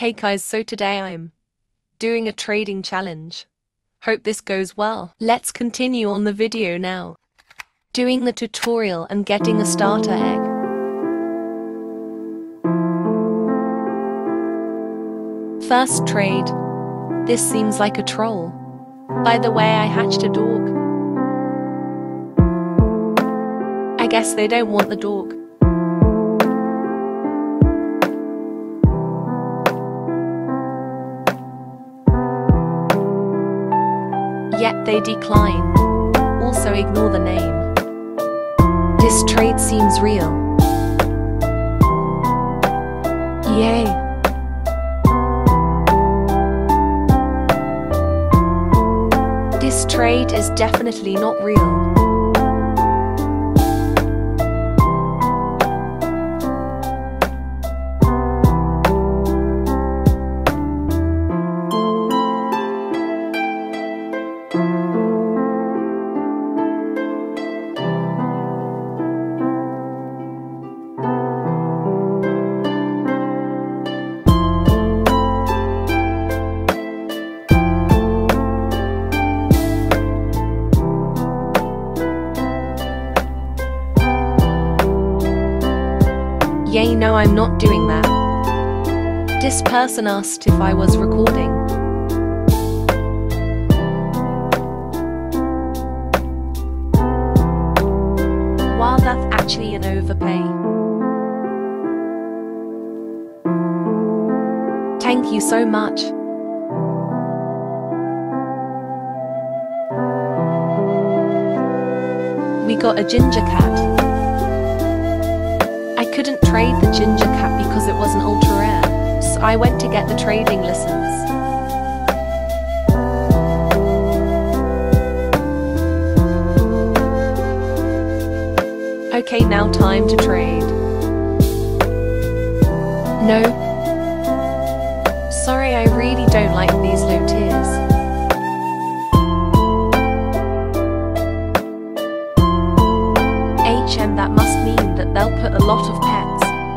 Hey guys, so today I'm doing a trading challenge. Hope this goes well. Let's continue on the video now. Doing the tutorial and getting a starter egg. First trade. This seems like a troll. By the way, I hatched a dog. I guess they don't want the dog. Yet they decline. Also ignore the name. This trade seems real. Yay! This trade is definitely not real. Yay, no, I'm not doing that. This person asked if I was recording. Wow, that's actually an overpay. Thank you so much. We got a ginger cat. I couldn't trade the ginger cat because it wasn't ultra rare, so I went to get the trading lessons. Okay, now time to trade. No. Sorry, I really don't like these low tiers. HM, that must mean that they'll put a lot of pets.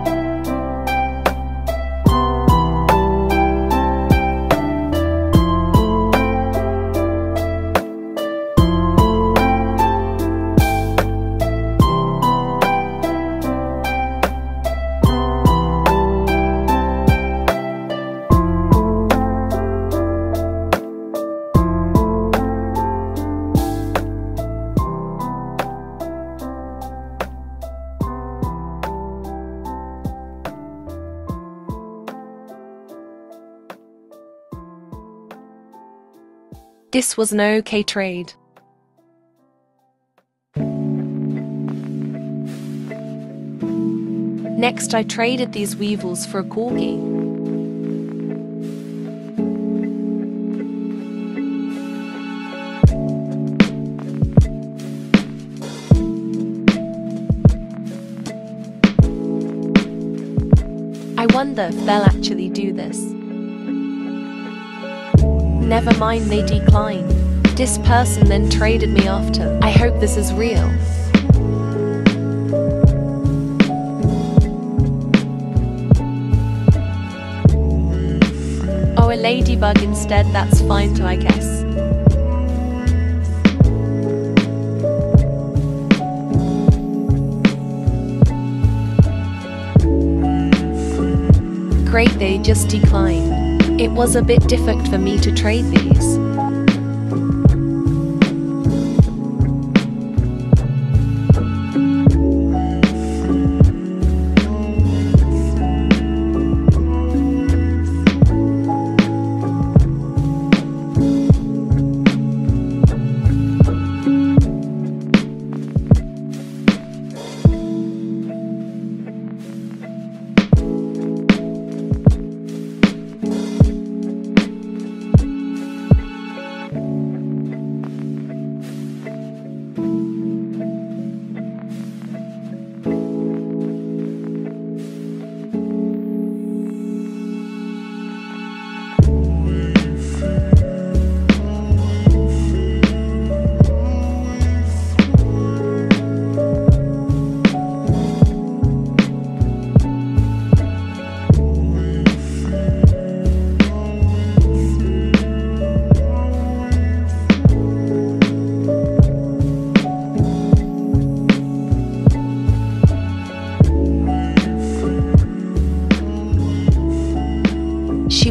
This was an okay trade. Next, I traded these weevils for a corgi. I wonder if they'll actually do this. Never mind, they declined. This person then traded me after. I hope this is real. Oh, a ladybug instead, that's fine too, I guess. Great, they just declined. It was a bit difficult for me to trade these.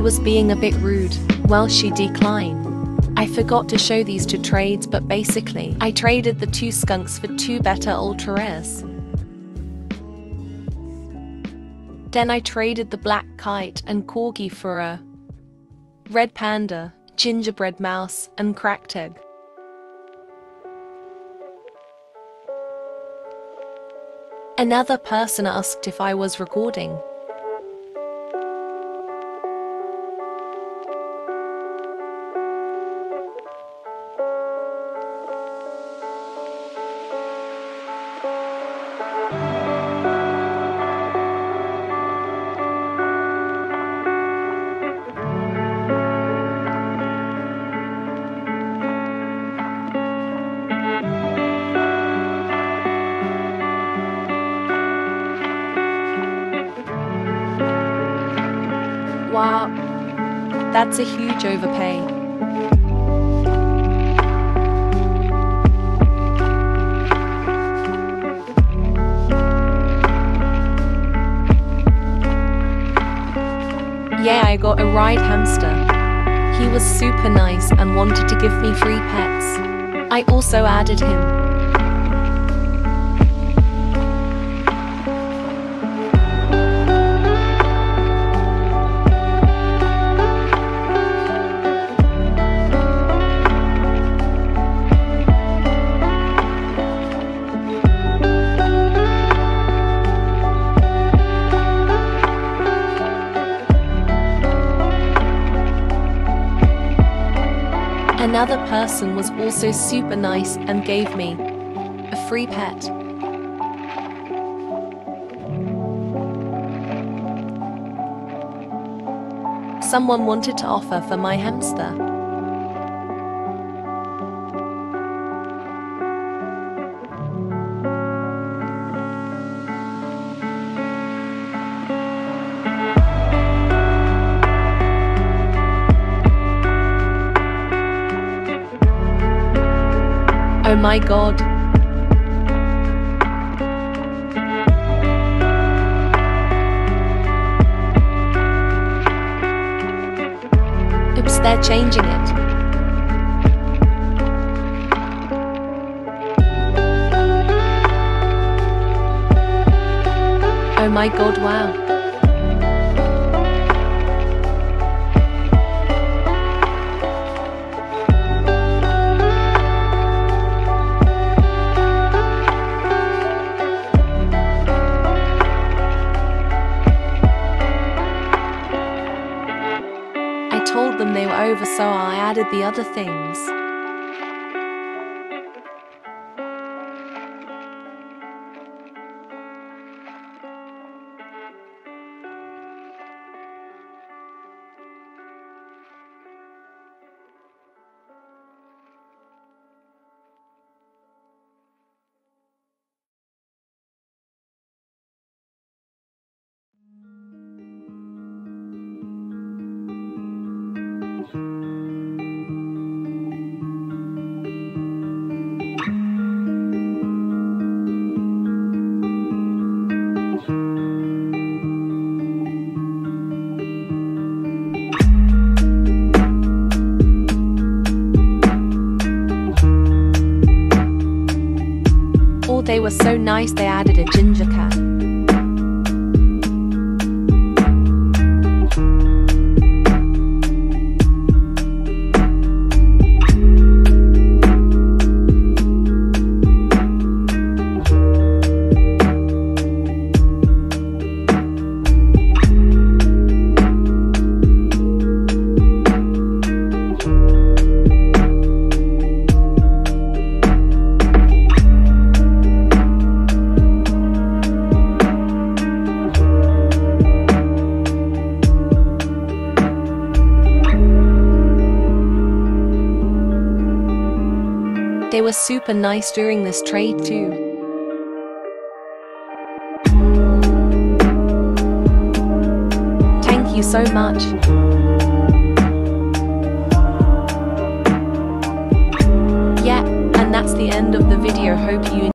was being a bit rude. Well, she declined. I forgot to show these two trades, but basically, I traded the 2 skunks for 2 better ultra rares. Then I traded the black kite and corgi for a red panda, gingerbread mouse, and cracked egg. Another person asked if I was recording. Wow, that's a huge overpay. Yeah, I got a ride hamster. He was super nice and wanted to give me free pets. I also added him. Another person was also super nice and gave me a free pet. Someone wanted to offer for my hamster. Oh my god. Oops, they're changing it. Oh my god, wow. I told them they were over, so I added the other things. They were so nice, they added a ginger cat. They were super nice during this trade too. Thank you so much. Yeah, and that's the end of the video. Hope you